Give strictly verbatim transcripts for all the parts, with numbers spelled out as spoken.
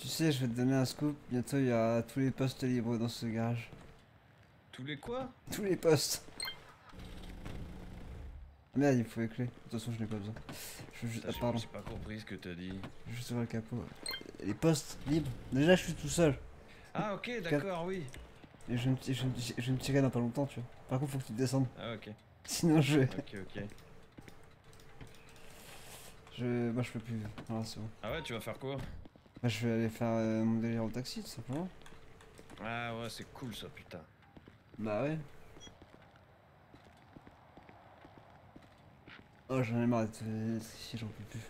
Tu sais, je vais te donner un scoop. Bientôt, il y a tous les postes libres dans ce garage. Tous les quoi? Tous les postes. Ah, merde, il me faut les clés. De toute façon, je n'ai pas besoin. Je veux juste... Putain, Ah, j'ai pardon. j'ai pas compris ce que t'as dit. Je veux juste ouvrir le capot. Les postes libres. Déjà, je suis tout seul. Ah ok, Cap- d'accord, oui. Et je vais, me... ti- je, vais me... ti- je vais me tirer dans pas longtemps, tu vois. Par contre, faut que tu descendes. Ah ok, Sinon, je vais... ok, ok. Je... Moi, je peux plus. Voilà, c'est bon. Ah ouais, tu vas faire quoi? Bah, je vais aller faire euh, mon délire au taxi, tout simplement. Ah ouais, c'est cool ça, putain. Bah ouais. Oh, j'en ai marre d'être d'être ici, j'en peux plus.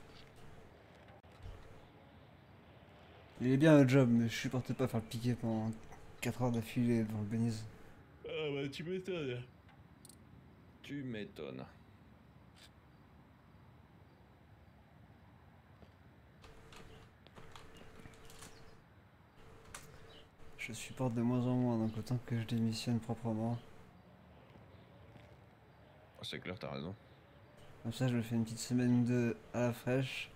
Il est bien le job, mais je supportais pas faire le piquet pendant quatre heures d'affilée devant le Beniz. Ah bah tu m'étonnes. Tu m'étonnes. Je supporte de moins en moins, donc autant que je démissionne proprement. Oh, c'est clair, t'as raison. Comme ça, je me fais une petite semaine ou deux à la fraîche.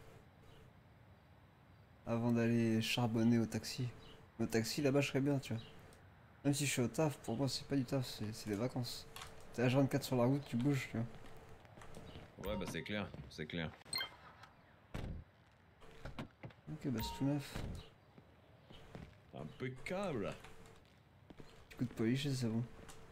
Avant d'aller charbonner au taxi. Au taxi, là-bas, je serais bien, tu vois. Même si je suis au taf, pour moi, c'est pas du taf, c'est c'est des vacances. T'es H vingt-quatre sur la route, tu bouges, tu vois. Ouais, bah c'est clair, c'est clair. Ok, bah c'est tout neuf. Impeccable. Petit coup de polish et c'est bon.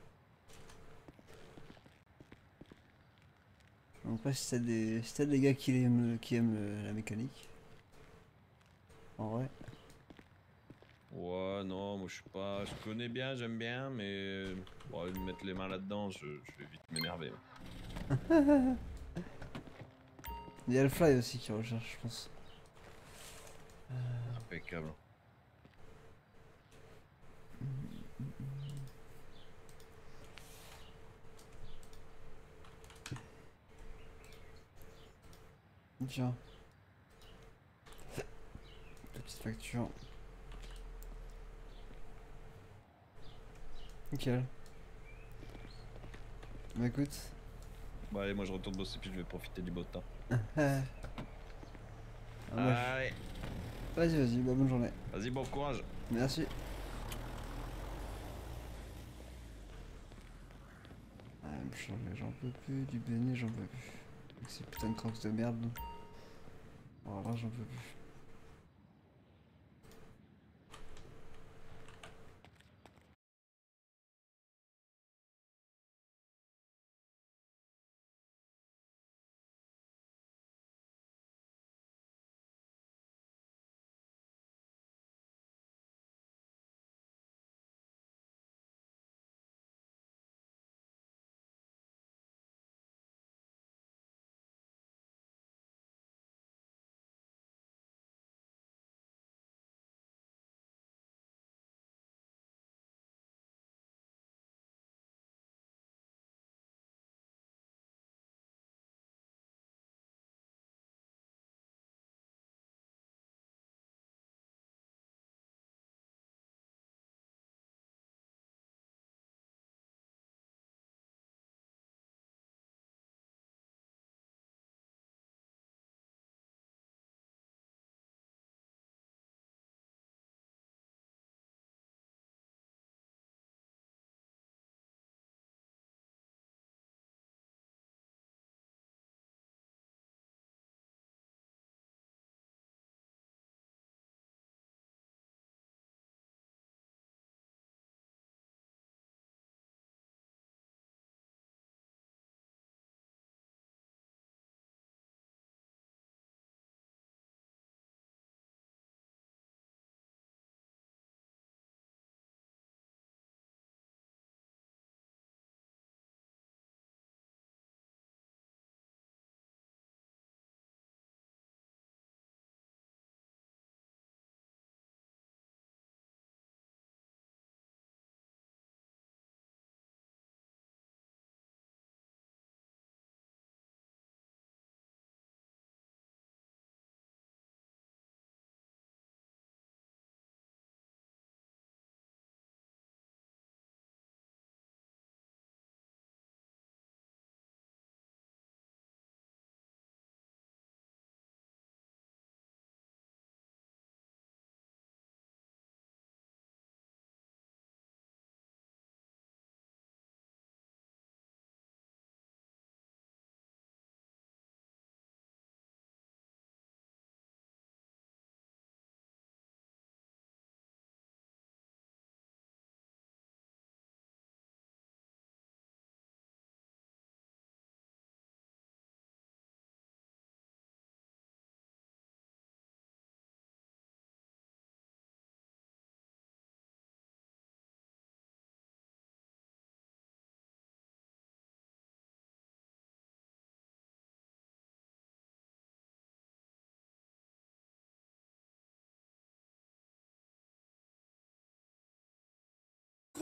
Donc après, si t'as des, si t'as des gars qui aiment, qui aiment le- la mécanique. En vrai. Ouais, non, moi je suis pas... Je connais bien, j'aime bien, mais... Bon, mettre les mains là-dedans, je, je vais vite m'énerver. Il y a le fly aussi qui recherche, je pense. Impeccable. Tiens, petite facture. Nickel. Bah écoute. Bon allez, moi je retourne bosser puis je vais profiter du beau temps. Ah, moi, je- Allez, Vas-y, vas-y, bah bonne journée. vas-y, bon courage. Merci. Ah, me changer, j'en peux plus. Du béni, j'en peux plus. Avec ces putains de crocs de merde. Oh là, j'en peux plus.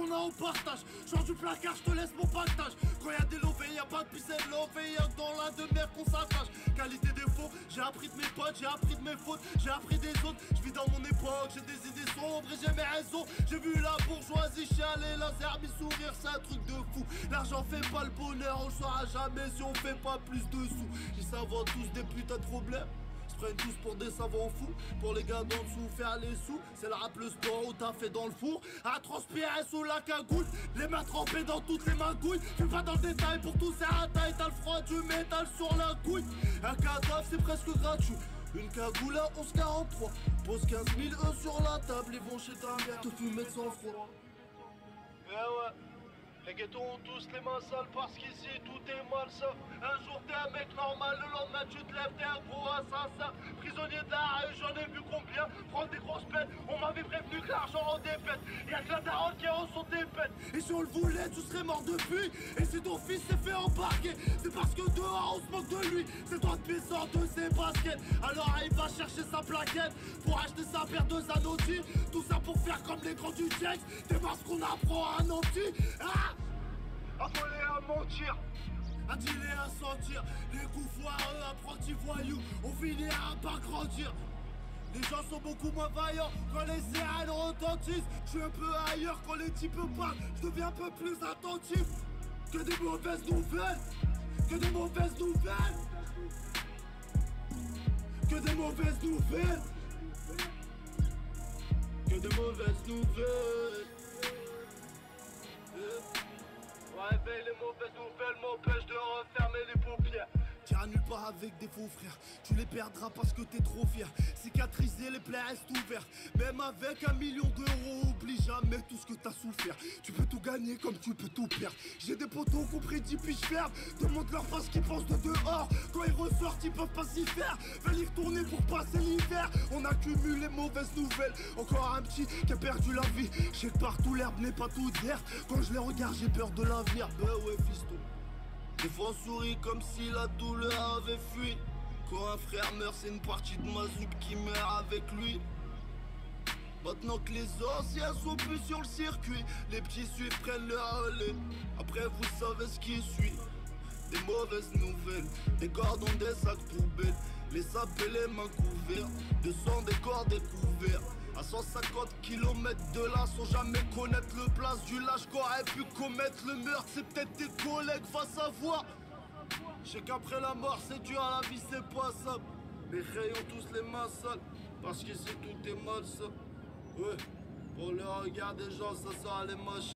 qu'on a on partage. Change du placard, je te laisse mon pactage. Quand y'a des lovés, y'a pas de pisse et de lové, y'a que dans la demeure qu'on s'attache. Qualité défaut, j'ai appris de mes potes, j'ai appris de mes fautes, j'ai appris des autres. Je vis dans mon époque, j'ai des idées sombres et j'ai mes raisons. J'ai vu la bourgeoisie chialer, laser, mi sourire, c'est un truc de fou. L'argent fait pas le bonheur, on le saura jamais si on fait pas plus de sous. Ils s'inventent tous des putains de problèmes, se prennent tous pour des savants fous. Pour les gars d'en dessous, faire les sous, c'est le rap, le sport où t'as fait dans le four. À transpirer sous la cagoule, les mains trempées dans toutes les magouilles. Fais pas dans le détail, pour tous c'est à taille, t'as le froid du métal sur la couille. Un cadavre c'est presque gratuit, une cagoule à onze quarante-trois. Pose quinze mille eux sur la table, ils vont chez ta mère te fumer de sang froid. Eh ouais, les ghettos ont tous les mains sales parce qu'ici tout est malsain. Un jour t'es un mec normal, le lendemain tu te lèves, t'es un gros assassin. Prisonnier de la rue, j'en ai vu combien prendre des grosses peines. On m'avait prévenu que l'argent en défaite. Y'a que la daronne qui en son défaite. Et si on le voulait, tu serais mort depuis. Et si ton fils s'est fait embarquer, c'est parce que dehors on se moque de lui. C'est toi de pied sort de ses baskets. Alors il va chercher sa plaquette pour acheter sa paire de Zanotti. Tout ça pour faire comme les grands du Jax. T'es parce qu'on apprend à un anti. Ah, à voler, à mentir, à dealer, à sentir. Les coups foireux, apprentis voyous, on finira par grandir. Les gens sont beaucoup moins vaillants quand les sirènes retentissent. Je suis un peu ailleurs quand les types parlent, je deviens un peu plus attentif. Que des mauvaises nouvelles, que des mauvaises nouvelles, que des mauvaises nouvelles, que des mauvaises nouvelles. Ouais, mais les mauvaises nouvelles m'empêchent de refermer les paupières. T'iras nulle part avec des faux frères, tu les perdras parce que t'es trop fier. Cicatriser, les plaies restent ouvertes. Même avec un million d'euros, oublie jamais tout ce que t'as souffert. Tu peux tout gagner comme tu peux tout perdre. J'ai des potos qui ont pris dix piges fermes. Demande leur face qu'ils pensent de dehors. Quand ils ressortent, ils peuvent pas s'y faire. Veulent y retourner pour passer l'hiver. On accumule les mauvaises nouvelles. Encore un petit qui a perdu la vie. Je sais que partout l'herbe n'est pas toute verte. Quand je les regarde, j'ai peur de l'avenir. Bah ouais, fiston. Des fois on sourit comme si la douleur avait fui. Quand un frère meurt, c'est une partie de ma soupe qui meurt avec lui. Maintenant que les anciens sont plus sur le circuit, les petits suivent, prennent le relais. Après vous savez ce qui suit. Des mauvaises nouvelles, des corps dans des sacs poubelles. Les sables et les mains couverts, de sang des corps découverts. À cent cinquante kilomètres de là, sans jamais connaître le place du lâche qu'aurait pu commettre le meurtre. C'est peut-être tes collègues, va savoir. Je sais qu'après la mort c'est dur, à la vie c'est pas ça. Les rayons tous les mains sales, parce qu'ici tout est malsain. Ouais, pour le regard des gens ça sert à les machines.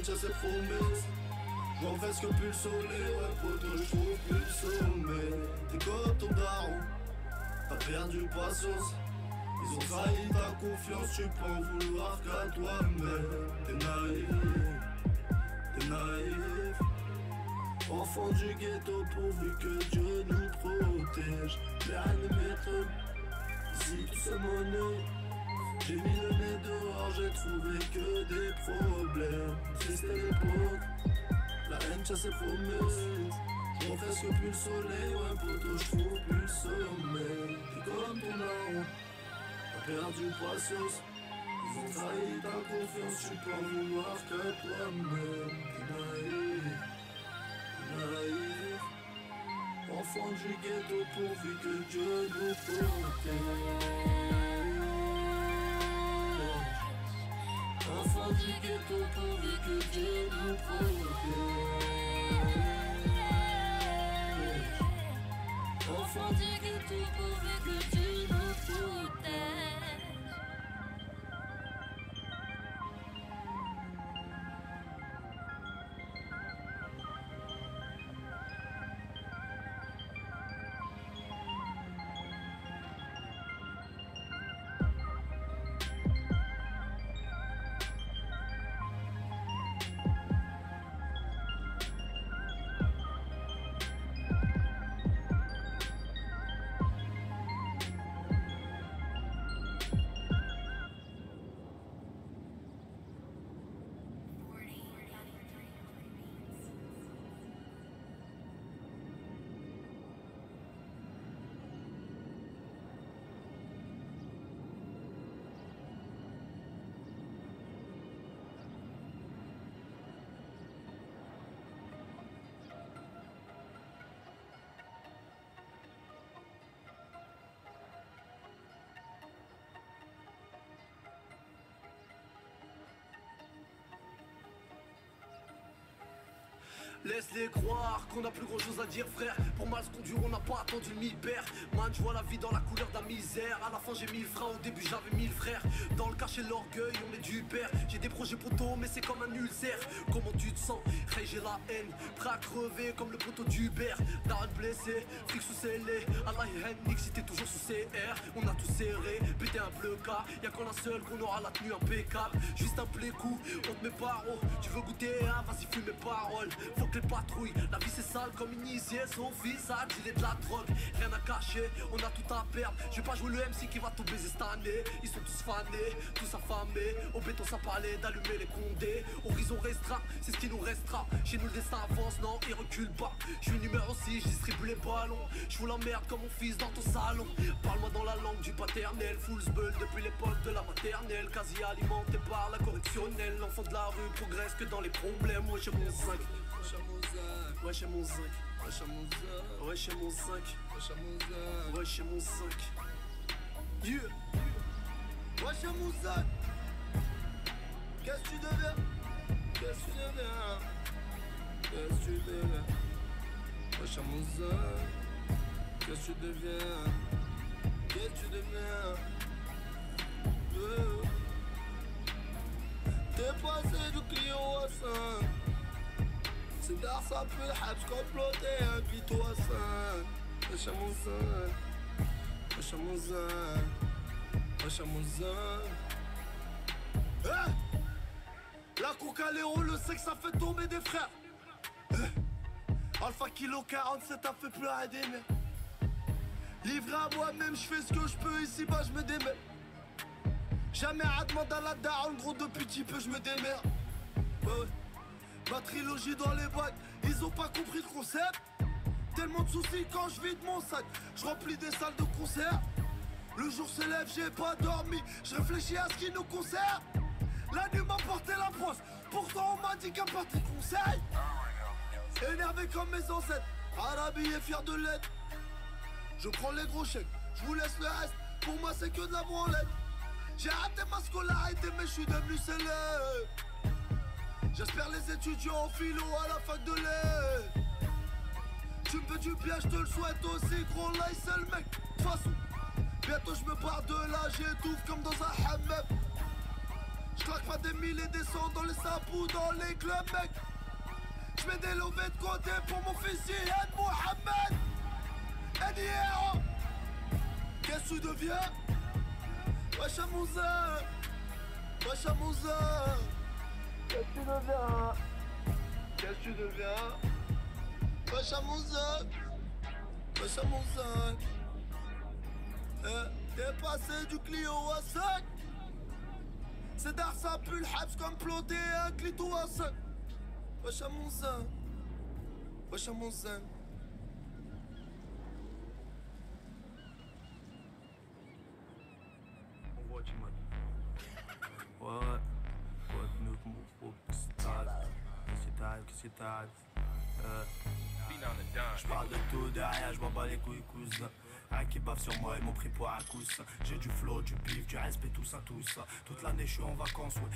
tient ses promesses. J'en presque plus le soleil, ouais poto, j'trouve plus le sommet. T'es comme ton daron, t'as perdu patience. Ils ont trahi ta confiance, tu peux en vouloir qu'à toi-même. T'es naïf, t'es naïf. Enfant du ghetto pourvu que Dieu nous protège. Mais rien ne m'étonne, si tout se monnaie. J'ai mis le nez dehors, j'ai trouvé que des problèmes. Triste l'époque, la haine tient ses promesses. J'en presque plus le soleil, ouais poto, j'trouve plus le sommeil. T'es comme ton daron, t'as perdu patience. Ils ont trahi ta confiance, tu peux en vouloir qu'à toi-même. T'es naïf, t'es naïf. Enfant du ghetto pourvu que Dieu nous protège. Enfant du ghetto pourvu que Dieu nous protège. Enfant du ghetto pourvu que Dieu nous protège. Laisse-les croire qu'on a plus grand chose à dire frère. Pour mal se conduire on n'a pas attendu le mille-père. Man je vois la vie dans la couleur de la misère. À la fin j'ai mille freins, au début j'avais mille frères. Dans le cachet l'orgueil on est du père. J'ai des projets poteaux mais c'est comme un ulcère. Comment tu te sens? Hey j'ai la haine, prêt à crever comme le poteau d'Hubert. Darren blessé, fric sous scellé. Allah Hennig si t'es toujours sous C R. On a tout serré, pété un bleu cas. Y'a qu'en un seul qu'on aura la tenue impeccable. Juste un play-coup, on te met par haut. Tu veux goûter hein, vas-y fume mes paroles. Faut que les patrouilles, la vie c'est sale comme initié. Son fils a dealé de la drogue. Rien à cacher, on a tout à perdre. Je vais pas jouer le M C qui va tout baiser cette année. Ils sont tous fanés, tous affamés. Au béton ça parlait d'allumer les condés. Horizon restreint, c'est ce qui nous restera. Chez nous le destin avance, non il recule pas. Je suis numéro six, je distribue les ballons. Je fous la merde comme mon fils dans ton salon. Parle-moi dans la langue du paternel. Full bull depuis l'époque de la maternelle. Quasi alimenté par la correctionnelle. L'enfant de la rue progresse que dans les problèmes. Ouais j'ai mon cinq. Ouais j'ai mon cinq. Ouais j'ai mon cinq. Ouais j'ai mon cinq. Yeah. Ouais j'ai mon cinq. Qu'est-ce que tu deviens? Qu'est-ce que tu deviens? Qu'est-ce que tu deviens? Ouais j'ai mon cinq. Qu'est-ce que tu deviens? Qu'est-ce que tu deviens? Yeah. T'es passé du client à cinq. C'est d'art ça peut le habs comploté, invite-toi à cinq. Wesh à mon cinq. Wesh à mon cinq. Wesh à mon cinq. Eh la coca Léo, le sexe ça fait tomber des frères. Eh Alpha Kilo quarante-sept a fait pleurer des mères. Livré à moi-même, je fais ce que je peux, ici bas je me démerde. Jamais à demander à la daronne, gros depuis petit peu je me démerde. Ouais. Ma trilogie dans les bacs, ils ont pas compris le concept. Tellement de soucis quand je vide mon sac. Je remplis des salles de concert. Le jour se lève, j'ai pas dormi. Je réfléchis à ce qui nous concerne. La nuit m'a porté la brosse. Pourtant on m'a dit qu'un parti conseil. Énervé comme mes ancêtres, Arabi est fier de l'être. Je prends les gros chèques, je vous laisse le reste. Pour moi c'est que de la branlette. J'ai raté ma scolarité mais je suis devenu célèbre. J'espère les étudiants en philo à la fac de l'air. Tu me veux du bien, je te le souhaite aussi, gros là c'est le mec. De toute façon, bientôt je me barre de là, j'étouffe comme dans un hammam. Je claque pas des mille et des cents dans les sapous, dans les clubs, mec. Je mets des lovés de côté pour mon fils Ziad Mohamed. Eddie Héro. Qu'est-ce que tu deviens? Wesh à Moussa. Wesh à Moussa. Qu'est-ce que tu deviens? Qu'est-ce que tu deviens? Wesh à Moussa. Wesh à Moussa. Eh, t'es passé du Clio à cinq. C'est d'art ça pue le habs comme ploté un clito à cinq. Wesh à Moussa. Wesh à Moussa. On voit tu m'as dit. Ouais ouais. Quoi de neuf mon pauvre, qu'est-ce que t'arrives? Qu'est-ce que t'arrives? Qu'est-ce que t'arrives? Euh. Je parle de tout, de rien, je m'en bats les couilles, cousin. Un qui bave sur moi, ils m'ont pris pour un coussin. J'ai du flow, du bif, du respect, tout ça, tout ça. Toute l'année, je suis en vacances, ouais.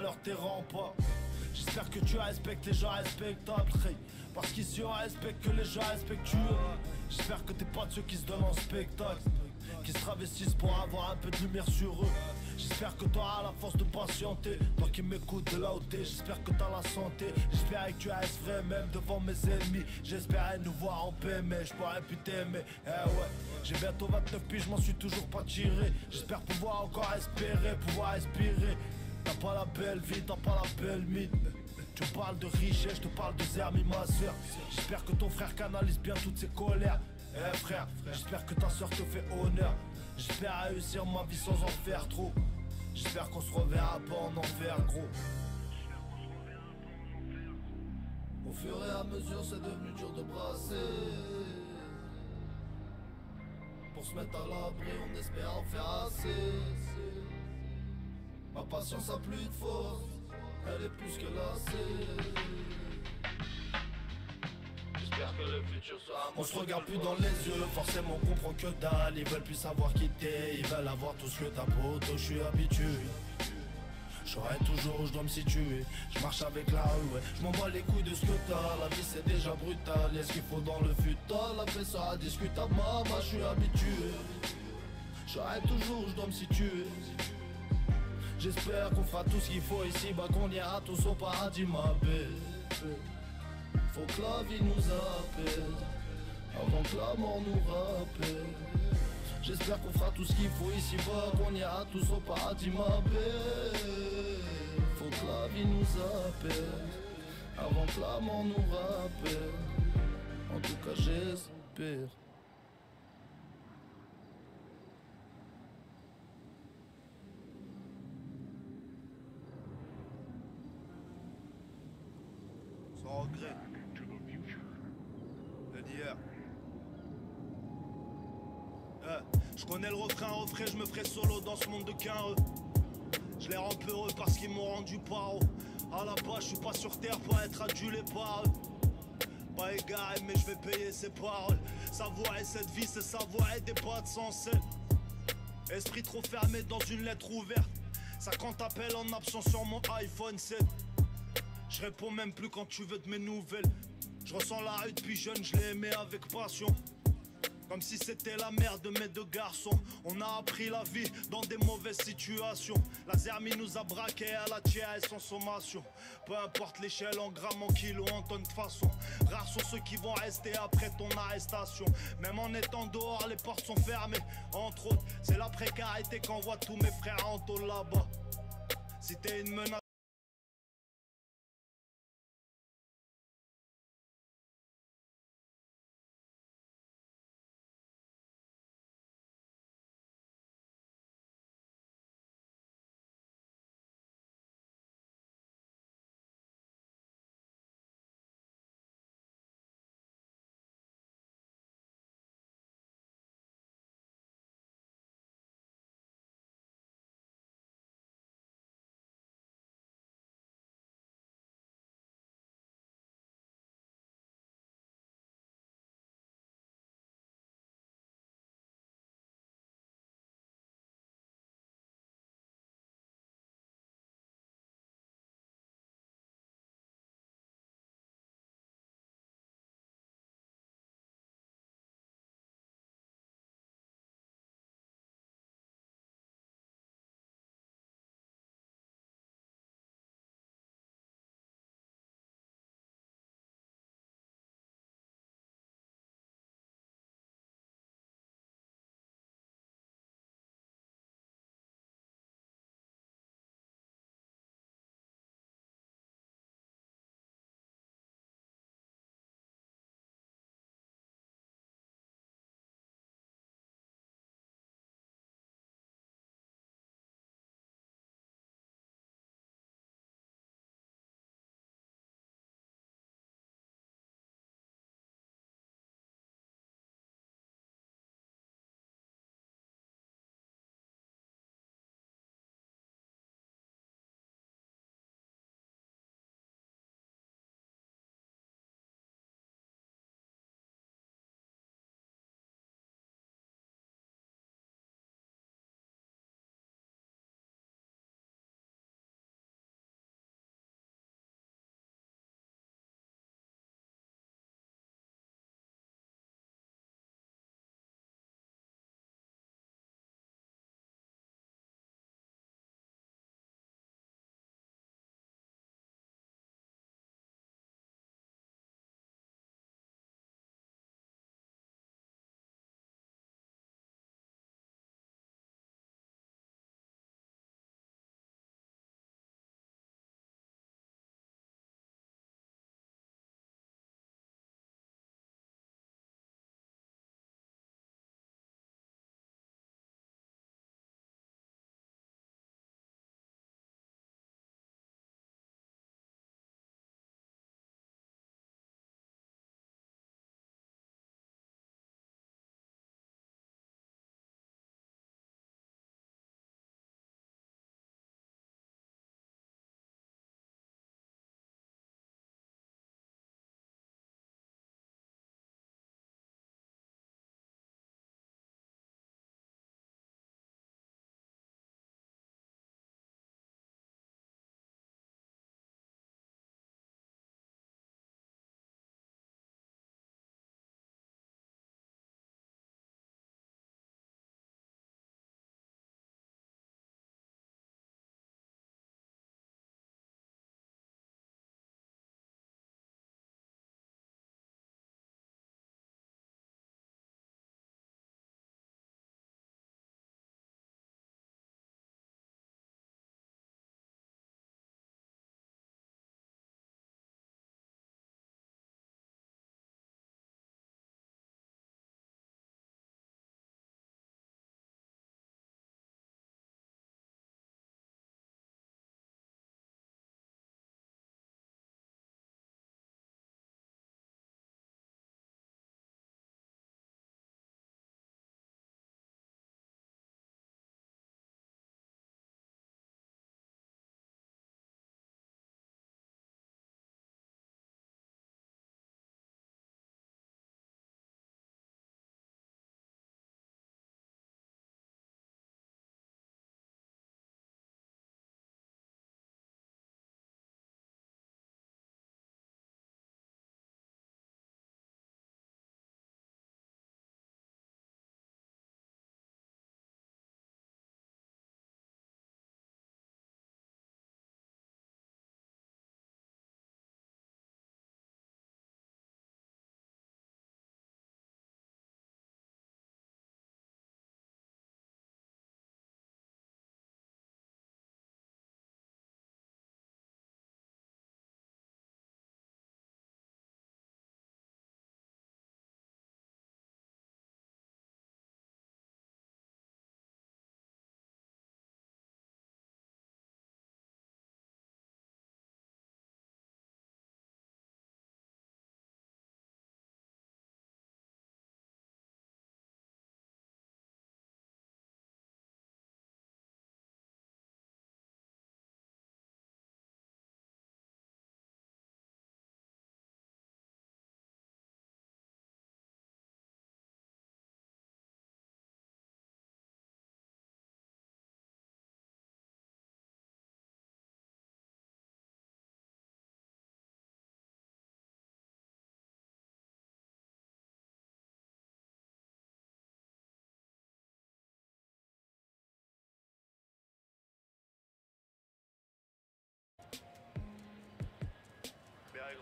valeurs tes remparts. J'espère que tu respectes les gens respectables, hey. Parce qu'ici on respecte que les gens respectueux. J'espère que t'es pas de ceux qui se donnent en spectacle, qui se travestissent pour avoir un peu de lumière sur eux. J'espère que t'auras la force de patienter, toi qui m'écoutes de là où t'es. J'espère que t'as la santé, j'espère que tu restes vrai même devant mes ennemis. J'espérais nous voir en paix mais je pourrais plus t'aimer. Eh ouais, j'ai bientôt vingt-neuf piges, je m'en suis toujours pas tiré. J'espère pouvoir encore espérer, pouvoir respirer. T'as pas la belle vie, t'as pas la belle mine. Tu me parles de richesse, je te parle de Zermi ma soeur. J'espère que ton frère canalise bien toutes ses colères. Eh frère, j'espère que ta soeur te fait honneur. J'espère réussir ma vie sans en faire trop. J'espère qu'on se reverra pas en enfer gros. Au fur et à mesure c'est devenu dur de brasser. Pour se mettre à l'abri on espère en faire assez. Ma patience a plus de force, elle est plus que lassée. J'espère que le futur sera. On se regarde plus dans les yeux, forcément on comprend que dalle. Ils veulent plus savoir qui t'es, ils veulent avoir tout ce que t'as poto, je suis habitué. J'aurai toujours où je dois me situer. Je marche avec la rue, ouais. Je m'en bats les couilles de ce que t'as. La vie c'est déjà brutal. Est-ce qu'il faut dans le futal? La paix sera discutable, maman, je suis habitué. J'aurai toujours où je dois me situer. J'espère qu'on fera tout ce qu'il faut ici, bah qu'on ira tous au paradis, ma belle. Faut que la vie nous apaise, avant que la mort nous rappelle. J'espère qu'on fera tout ce qu'il faut ici, bah qu'on ira tous au paradis, ma belle. Faut que la vie nous apaise, avant que la mort nous rappelle. En tout cas j'espère. Sans regret. Le d'hier. Eh, je connais le refrain, refrain, je me ferai solo dans ce monde de quinreux. Je les rends peureux parce qu'ils m'ont rendu paro. À la base, je suis pas sur terre pour être adulé par eux. Pas égaré, mais je vais payer ses paroles. Savourer cette vie, c'est savourer des boîtes sans sel. Esprit trop fermé dans une lettre ouverte. Ça quand t'appelles en absence sur mon iPhone sept. Je réponds même plus quand tu veux de mes nouvelles. Je ressens la rue depuis jeune, je l'ai aimé avec passion. Comme si c'était la mère de mes deux garçons. On a appris la vie dans des mauvaises situations. La Zermi nous a braqués à la tiers et sans sommation. Peu importe l'échelle en grammes, en kilos, en tonnes de façon. Rares sont ceux qui vont rester après ton arrestation. Même en étant dehors, les portes sont fermées. Entre autres, c'est la précarité qu'envoient tous mes frères en tôle là-bas. Si t'es une menace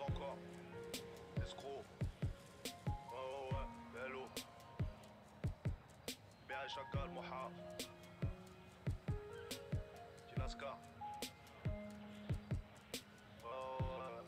encore. Escroc. Oh ouais, ouais, hello. B I Chacal, Moha. Tinaska. Oh ouais.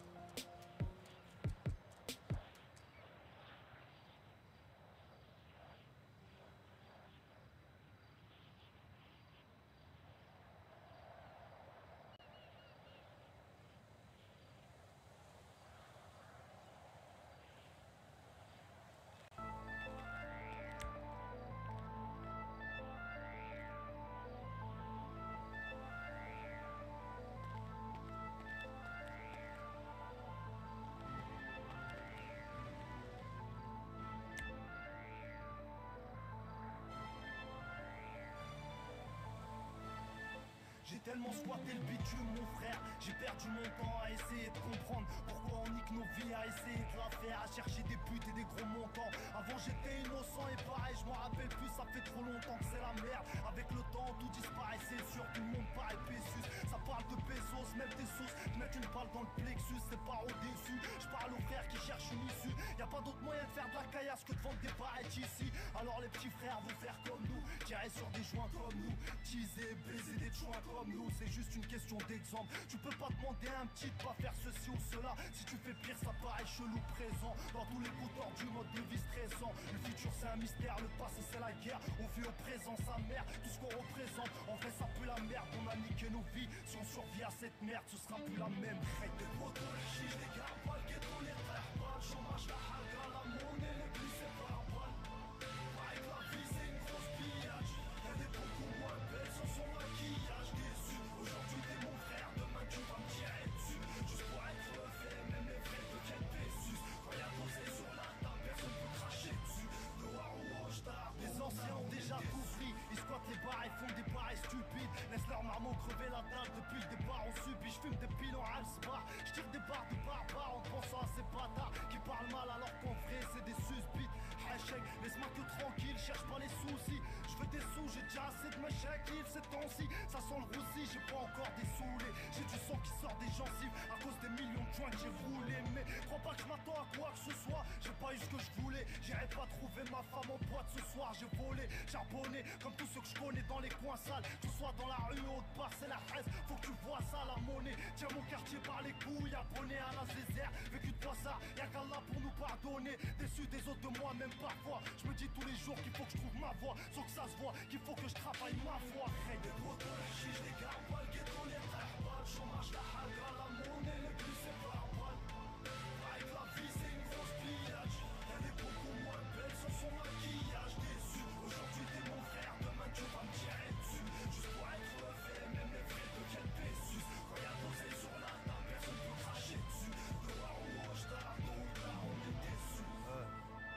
J'ai tellement squatté le bitume mon frère. J'ai perdu mon temps à essayer de comprendre pourquoi on nique nos vies, à essayer de la faire, à chercher des buts et des gros montants. Avant j'étais innocent et pareil je m'en rappelle plus. Ça fait trop longtemps que c'est la merde. Avec le temps tout disparaît, c'est sûr, tout le monde paraît Pessus. Ça parle de pesos, même des sauces, te mettre une balle dans le plexus, c'est pas au déçu. Je parle aux frères qui cherchent une issue. Y a pas d'autre moyen de faire de la caillasse que de vendre des barrettes ici. Alors les petits frères vont faire comme nous, tirer sur des joints comme nous, teaser, baiser des joints comme nous. C'est juste une question d'exemple. Tu peux pas demander à un petit de pas faire ceci ou cela. Si tu fais pire ça paraît chelou présent. Dans tous les coups du mode de vie stressant. Le futur c'est un mystère, le passé c'est la guerre. On vit au présent sa mère, tout ce qu'on représente. En vrai ça pue la merde, on a niqué nos vies. Si on survit à cette merde ce sera plus la même. Des potos, les chiches, les gars, pas le ghetto, les frères, pas le chômage, la haga, la monnaie, les plus c'est pas balle. Pareil que la vie c'est une grosse pillage. Y'a des beaucoup moins belles sans son maquillage. Déçu, aujourd'hui t'es mon frère, demain tu vas me tirer dessus. Juste pour être refait, même les vrais deviennent Pessus. Quand y'a posé sur la table, personne peut cracher dessus. Noir ou rouge tard. Les anciens ont déjà tout pris. Ils squattent les bars et font des pareils stupides. Laisse leur marmot crever la dalle. Depuis le départ on subit. J'fume des piles en Halsbar. J'tire des barres de barbares en pensant à ces bâtards qui parlent mal alors qu'en vrai c'est des suspites. Hachek, laisse-moi que tranquille, cherche pas les soucis. Je veux des sous, j'ai déjà assez de mes chèques, ces temps-ci. Ça sent le roussi, j'ai pas encore des saoulés. J'ai du sang qui sort des gencives à cause des millions de joints que j'ai roulés. Mais crois pas que je m'attends à quoi que ce soit. J'ai pas eu ce que je voulais. J'irai pas trouver ma femme en boîte ce soir. J'ai volé, charbonné, comme tous ceux que je connais dans les coins sales. Que ce soit dans la rue ou autre part, c'est la haine. Faut que tu vois ça, la monnaie. Tiens mon quartier par les couilles, abonné à la Césaire. Vécu de ça, y'a qu'Allah pour nous pardonner. Déçu des autres de moi-même parfois. Je me dis tous les jours qu'il faut que je trouve ma voie. Sans que ça se voit, qu'il faut que je travaille ma foi. Hey, des potos, les chiches, les gars, pas le ghetto, les frères, pas le chômage, la haga, la monnaie, les plus c'est pas balle. Avec la vie, c'est une grosse pillage. Elle est beaucoup moins belle sans son maquillage. Déçu, aujourd'hui t'es mon frère, demain tu vas me tirer dessus. Juste pour être refait, même les vrais deviennent Pessus. Quand y'a posé sur la table, personne peut cracher dessus. Noir ou rouge, tard, tôt ou tard, on est déçus. Ouais.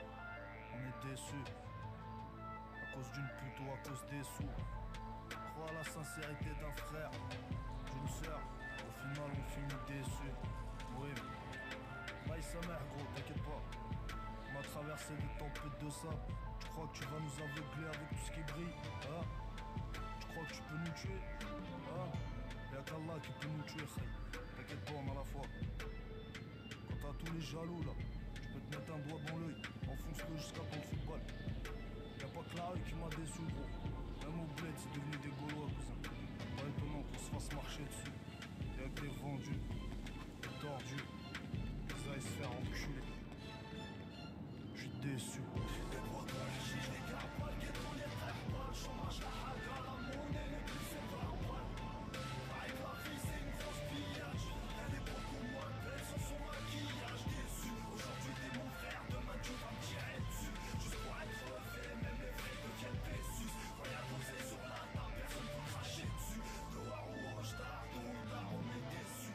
On est déçus. À cause d'une pute ou à cause des sous. Crois à la sincérité d'un frère, d'une sœur. Au final on finit déçus. Oui. Maï sa mère gros, t'inquiète pas. On a traversé des tempêtes de sable. Tu crois que tu vas nous aveugler avec tout ce qui brille, hein? Tu crois que tu peux nous tuer, hein? Y'a qu'Allah qui peut nous tuer, khay. T'inquiète pas, on a la foi. Quand t'as tous les jaloux là, tu peux te mettre un doigt dans l'œil. Enfonce-le jusqu'à ton football. Y'a pas que la rue qui m'a déçu gros. Même au bled c'est devenu des Gaulois cousin. Pas étonnant qu'on se fasse marcher dessus. Y'a que des vendus, des tordus. Ils aillent se faire enculer. J'suis déçu. Les potos, les chiches, les gars, pas le ghetto, les frères, pas le chômage, la haga, la monnaie, les plus c'est pas balle. Avec la vie c'est une grosse pillage. Elle est beaucoup moins belle sans son maquillage. Déçu, aujourd'hui t'es mon frère, demain tu vas me tirer dessus. Juste pour être refait, même les vrais deviennent Pessus. Quand y'a posé sur la table, personne peut cracher dessus. Noir ou rouge, tard, tôt ou tard, on est déçus.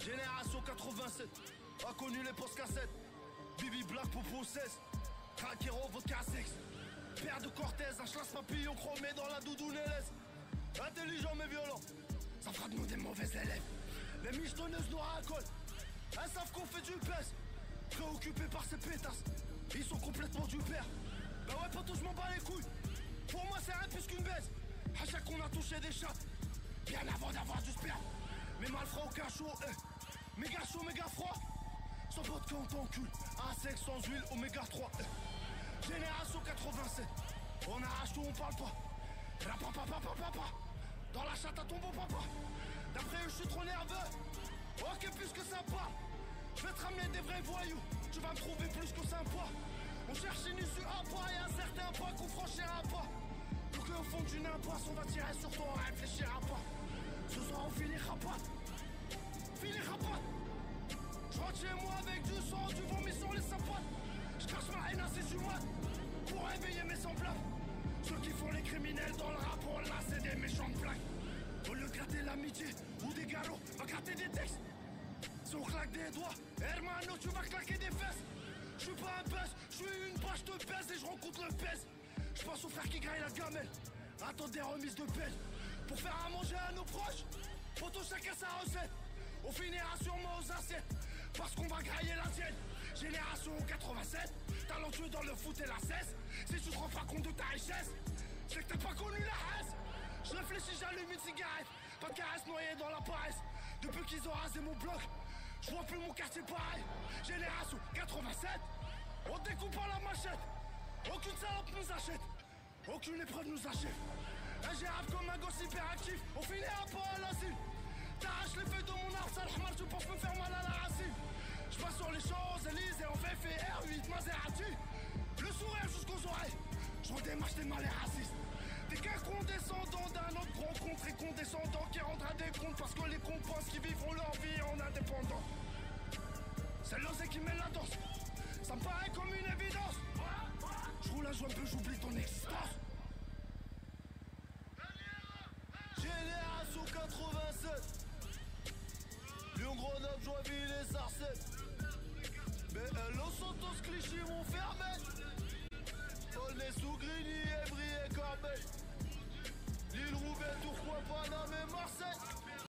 Génération quatre-vingt-sept, a connu les postes cassettes. Bibi Black, Popo seize, Traquero, vodka sexe. Père de Cortez, un chlasse papillon chromé dans la doudoune L S. Intelligent mais violent, ça fera de nous des mauvais élèves. Les michetonneuses nous racolent, elles savent qu'on fait du pèse. Préoccupés par ces pétasses, ils sont complètement du père. Bah ouais poteau, je m'en bats les couilles. Pour moi c'est rien plus qu'une baisse. À chaque qu'on a touché des chattes, bien avant d'avoir du sperme. Mes malfrats au cachot, eh. Méga chaud, méga froid. Sans vodka on t'encule, un sexe sans huile, oméga trois, eh. Génération quatre-vingt-sept, on arrache tout, on parle pas. Rapapapapapapa, dans la chatte à ton beau papa. D'après eux je suis trop nerveux, ok plus que sympa. Je vais te ramener des vrais voyous, tu vas me trouver plus que sympa. On cherche une issue à pas et un certain pas qu'on franchira pas. Pour qu'au fond d'une impasse on va tirer sur toi, on réfléchira pas. Ce soir on finira pas, finira pas. Je rentre chez moi avec du sang, du vomi sur les sapotes. Je cache ma haine à ces humains pour réveiller mes semblables. Ceux qui font les criminels dans le rapport là c'est des méchants de plaques. Au lieu de gratter l'amitié ou des galops, va gratter des textes. Si on claque des doigts, hermano tu vas claquer des fesses. Je suis pas un buzz, je suis une page, je te baise et je rencontre le pèse. Je pense aux frères qui graillent la gamelle, attendent des remises de peine. Pour faire à manger à nos proches, poto chacun sa recette. On finira sûrement aux assiettes, parce qu'on va grailler la tienne. Génération quatre-vingt-sept, talentueux dans le foot et la cesse. Si tu te rends pas compte de ta richesse, c'est que t'as pas connu la haine. Je réfléchis, j'allume une cigarette, pas de caresse noyée dans la paresse. Depuis qu'ils ont rasé mon bloc, je vois plus mon quartier pareil. Génération quatre-vingt-sept, on découpe à la machette. Aucune salope nous achète, aucune épreuve nous achève. Ingérable comme un gosse hyperactif, on finira pas à l'asile. T'arraches les feuilles de mon arbre, sale hamar, tu penses me faire mal à la racine. Je passe sur les Champs-Élysées en V F R huit Maserati. Le sourire jusqu'aux oreilles, j'en démarche des malais racistes. T'es qu'un condescendant d'un autre grand très condescendant qui rendra des comptes parce que les cons pensent qu'ils vivront leur vie en indépendant. C'est l'osé qui met la danse, ça me paraît comme une évidence. Je roule un joint peu, j'oublie ton existence. Génération quatre-vingt-sept, Lyon, Grenoble, Joinville et Sarcelles. Mais euh, Los Santos, Clichy m'ont fermé. Aulnay, Sougrini, Évry et Corbeil.